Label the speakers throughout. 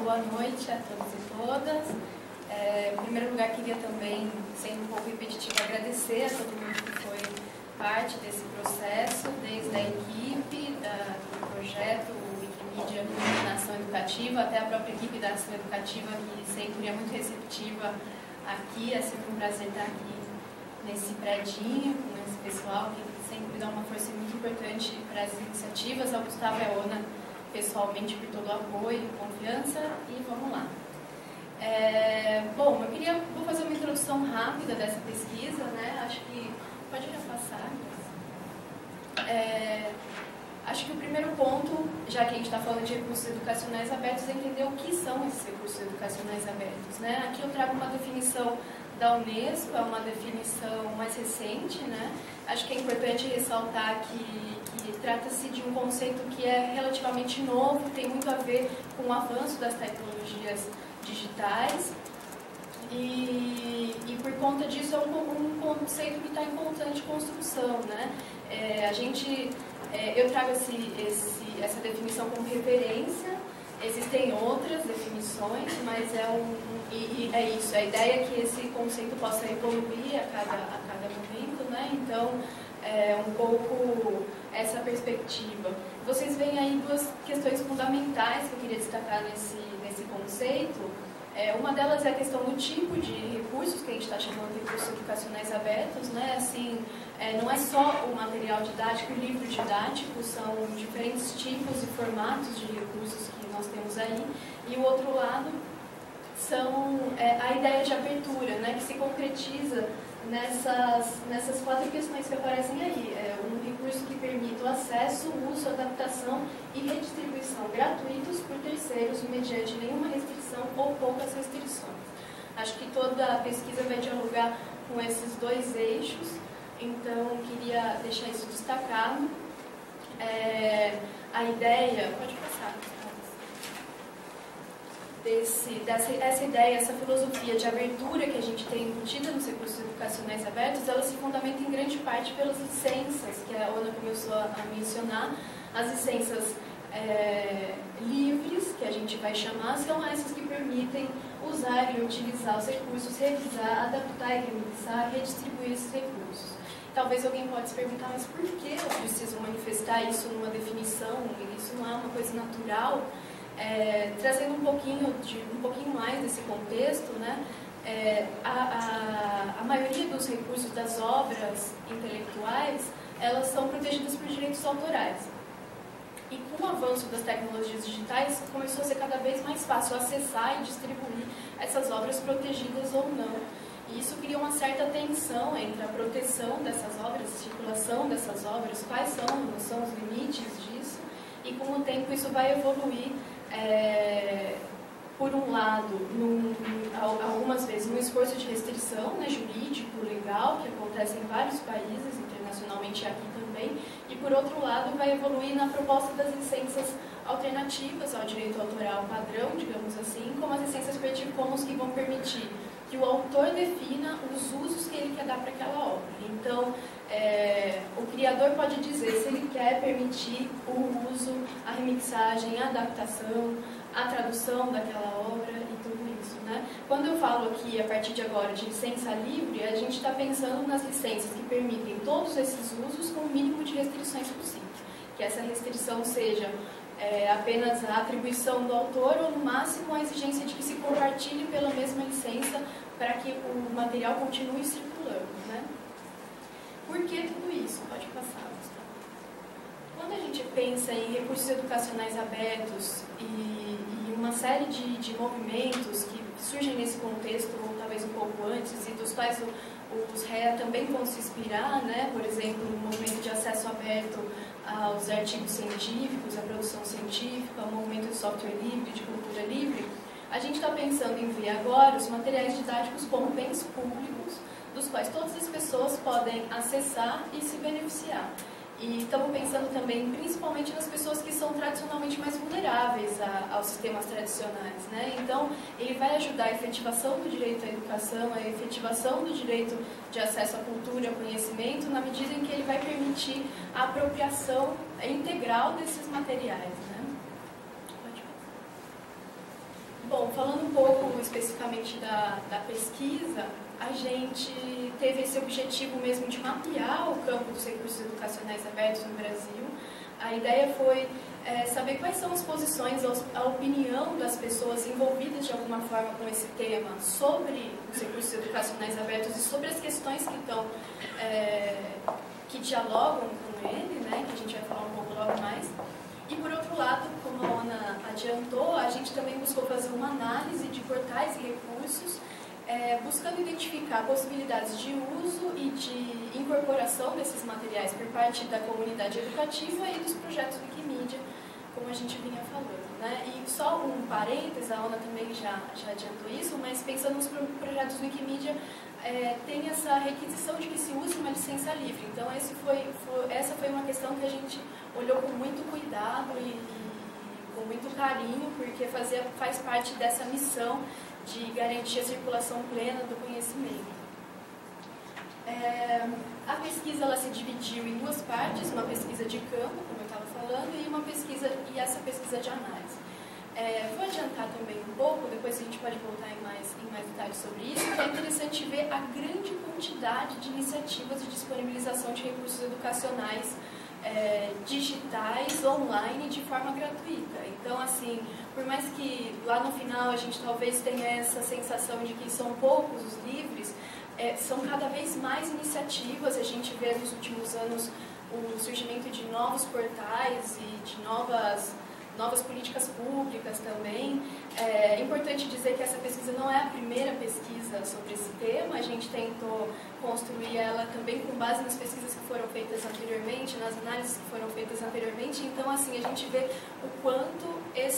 Speaker 1: boa noite a todos e todas. Em primeiro lugar, queria também, sendo um pouco repetitivo, agradecer a todo mundo que foi parte desse processo, desde a equipe do projeto Wikimedia na Ação Educativa, até a própria equipe da Ação Educativa, que sempre é muito receptiva aqui. É sempre um prazer estar aqui nesse predinho, com esse pessoal que sempre dá uma força muito importante para as iniciativas. Ao Gustavo e a Ona, pessoalmente, por todo o apoio, confiança, e vamos lá. Bom, vou fazer uma introdução rápida dessa pesquisa, né? Acho que pode já passar. Acho que o primeiro ponto, já que a gente está falando de recursos educacionais abertos, é entender o que são esses recursos educacionais abertos, né? Aqui eu trago uma definição da Unesco, é uma definição mais recente, né? Acho que é importante ressaltar que trata-se de um conceito que é relativamente novo, tem muito a ver com o avanço das tecnologias digitais e por conta disso é um conceito que está em constante construção, né? Eu trago essa definição como referência. Existem outras definições, mas é isso. A ideia é que esse conceito possa evoluir a cada momento, né? Então, é um pouco essa perspectiva. Vocês veem aí duas questões fundamentais que eu queria destacar nesse conceito. Uma delas é a questão do tipo de recursos, que a gente está chamando de recursos educacionais abertos, né? Assim, não é só o material didático, o livro didático, são diferentes tipos e formatos de recursos que nós temos aí. E o outro lado são a ideia de abertura, né? Que se concretiza nessas quatro questões que aparecem aí. Um recurso que permite o acesso, o uso, adaptação e redistribuição gratuitos por terceiros, mediante nenhuma restrição ou poucas restrições. Acho que toda a pesquisa vai dialogar com esses dois eixos, então queria deixar isso destacado. A ideia, pode passar, essa ideia, essa filosofia de abertura que a gente tem embutida nos recursos educacionais abertos, ela se fundamenta em grande parte pelas licenças, que a Ona começou a mencionar. As licenças livres, que a gente vai chamar, são essas que permitem usar e utilizar os recursos, revisar, adaptar e remixar, redistribuir esses recursos. Talvez alguém pode se perguntar, mas por que eu preciso manifestar isso numa definição? Isso não é uma coisa natural? Trazendo um pouquinho mais desse contexto, né? A maioria dos recursos das obras intelectuais, elas são protegidas por direitos autorais. E com o avanço das tecnologias digitais, começou a ser cada vez mais fácil acessar e distribuir essas obras protegidas ou não. E isso cria uma certa tensão entre a proteção dessas obras, a circulação dessas obras, quais são os limites disso, e com o tempo isso vai evoluir, por um lado, algumas vezes, num esforço de restrição, né, jurídico, legal, que acontece em vários países, internacionalmente e aqui também, e por outro lado vai evoluir na proposta das licenças alternativas ao direito autoral padrão, digamos assim, como as licenças Creative Commons, que vão permitir que o autor defina os usos que ele quer dar para aquela obra. Então, o criador pode dizer se ele quer permitir o uso, a remixagem, a adaptação, a tradução daquela obra e tudo isso, né? Quando eu falo aqui, a partir de agora, de licença livre, a gente está pensando nas licenças que permitem todos esses usos com o mínimo de restrições possível. Que essa restrição seja apenas a atribuição do autor ou, no máximo, a exigência de que se compartilhe pela mesma licença para que o material continue circulando, né? Por que tudo isso? Pode passar, Gustavo. Quando a gente pensa em recursos educacionais abertos e uma série de movimentos que surgem nesse contexto, ou talvez um pouco antes, e dos quais os REA também vão se inspirar, né? Por exemplo, o movimento de acesso aberto aos artigos científicos, à produção científica, o movimento de software livre, de cultura livre, a gente está pensando em ver agora os materiais didáticos como bens públicos, dos quais todas as pessoas podem acessar e se beneficiar. E estamos pensando também, principalmente, nas pessoas que são tradicionalmente mais vulneráveis aos sistemas tradicionais, né? Então, ele vai ajudar a efetivação do direito à educação, a efetivação do direito de acesso à cultura, ao conhecimento, na medida em que ele vai permitir a apropriação integral desses materiais, né? Pode passar. Bom, falando um pouco especificamente da pesquisa, a gente teve esse objetivo mesmo de mapear o campo dos recursos educacionais abertos no Brasil. A ideia foi saber quais são as posições, a opinião das pessoas envolvidas de alguma forma com esse tema sobre os recursos educacionais abertos e sobre as questões que dialogam com ele, né, que a gente vai falar um pouco logo mais. E, por outro lado, como a Ana adiantou, a gente também buscou fazer uma análise de portais e recursos, buscando identificar possibilidades de uso e de incorporação desses materiais por parte da comunidade educativa e dos projetos Wikimedia, como a gente vinha falando, né? E só um parênteses, a Ana também já adiantou isso, mas pensando nos projetos Wikimedia, tem essa requisição de que se use uma licença livre. Então, essa foi uma questão que a gente olhou com muito cuidado e com muito carinho, porque faz parte dessa missão de garantir a circulação plena do conhecimento. A pesquisa ela se dividiu em duas partes, uma pesquisa de campo, como eu estava falando, e essa pesquisa de análise. Vou adiantar também um pouco, depois a gente pode voltar em mais detalhes sobre isso, que é interessante ver a grande quantidade de iniciativas de disponibilização de recursos educacionais digitais, online, de forma gratuita. Então, assim, por mais que lá no final a gente talvez tenha essa sensação de que são poucos os livres, são cada vez mais iniciativas. A gente vê nos últimos anos o surgimento de novos portais e de novas políticas públicas também. É importante dizer que essa pesquisa não é a primeira pesquisa sobre esse tema. A gente tentou construir ela também com base nas pesquisas que foram feitas anteriormente, nas análises que foram feitas anteriormente. Então, assim, a gente vê o quanto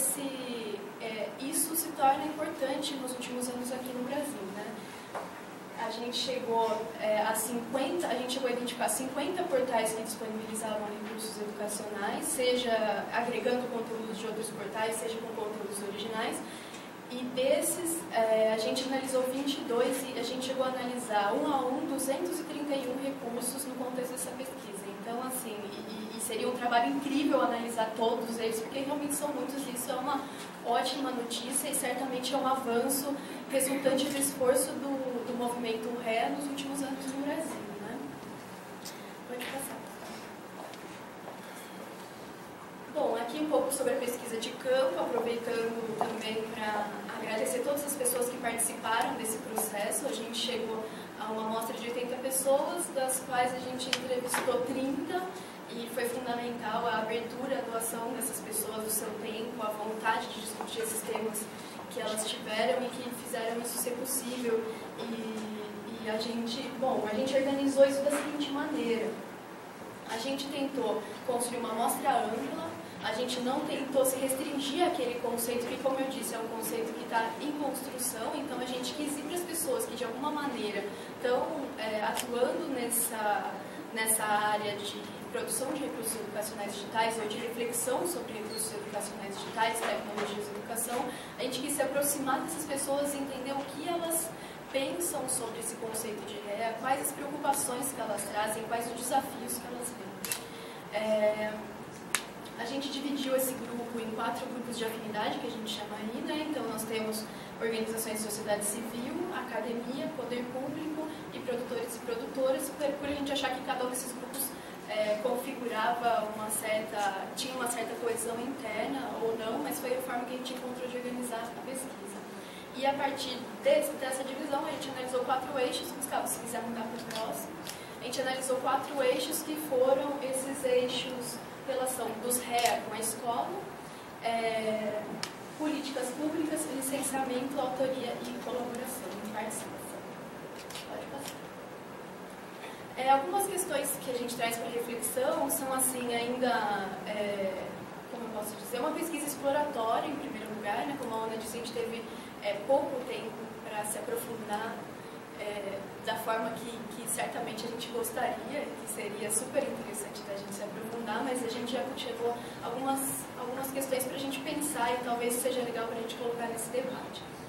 Speaker 1: isso se torna importante nos últimos anos aqui no Brasil, né? A gente chegou a identificar 50 portais que disponibilizavam recursos educacionais, seja agregando conteúdos de outros portais, seja com conteúdos originais. E desses, a gente analisou 22 e a gente chegou a analisar um a um 231 recursos no contexto dessa pesquisa. Então, assim, seria um trabalho incrível analisar todos eles, porque realmente são muitos e isso é uma ótima notícia e certamente é um avanço resultante do esforço do movimento RE nos últimos anos no Brasil, né? Pode passar. Bom, aqui um pouco sobre a pesquisa de campo, aproveitando também para agradecer todas as pessoas que participaram desse processo. A gente chegou a uma amostra de 80 pessoas, das quais a gente entrevistou 30, e foi fundamental a abertura, a doação dessas pessoas, o seu tempo, a vontade de discutir esses temas que elas tiveram e que fizeram isso ser possível. E a gente organizou isso da seguinte maneira. A gente tentou construir uma amostra ampla, a gente não tentou se restringir àquele conceito que, como eu disse, é um conceito que está em construção. Então a gente quis ir para as pessoas que de alguma maneira estão atuando nessa área de produção de recursos educacionais digitais ou de reflexão sobre recursos educacionais digitais, tecnologias de educação. A gente quis se aproximar dessas pessoas e entender o que elas pensam sobre esse conceito de RE, quais as preocupações que elas trazem, quais os desafios que elas veem. A gente dividiu esse grupo em 4 grupos de afinidade, que a gente chama aí, né? Então nós temos organizações de sociedade civil, academia, poder público e produtores e produtoras, por a gente achar que cada um desses grupos configurava tinha uma certa coesão interna ou não, mas foi a forma que a gente encontrou de organizar a pesquisa. E a partir dessa divisão, a gente analisou 4 eixos, Gustavo, se quiser mudar para o próximo. A gente analisou 4 eixos que foram esses eixos, relação dos REA com a escola, políticas públicas, licenciamento, autoria e colaboração e participação. Pode passar. Algumas questões que a gente traz para reflexão são assim ainda, como eu posso dizer, uma pesquisa exploratória em primeiro lugar, né? Como a Ana disse, a gente teve pouco tempo para se aprofundar da forma que certamente a gente gostaria, que seria super interessante da gente se aprofundar, mas a gente já chegou algumas questões para a gente pensar e talvez seja legal para a gente colocar nesse debate.